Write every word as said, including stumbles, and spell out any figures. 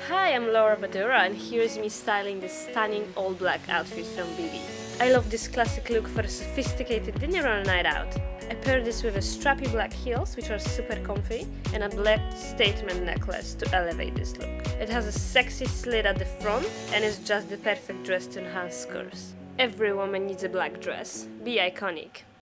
Hi, I'm Laura Badura and here's me styling this stunning all-black outfit from Bebe. I love this classic look for a sophisticated dinner or a night out. I paired this with a strappy black heels, which are super comfy, and a black statement necklace to elevate this look. It has a sexy slit at the front and is just the perfect dress to enhance curves. Every woman needs a black dress. Be iconic.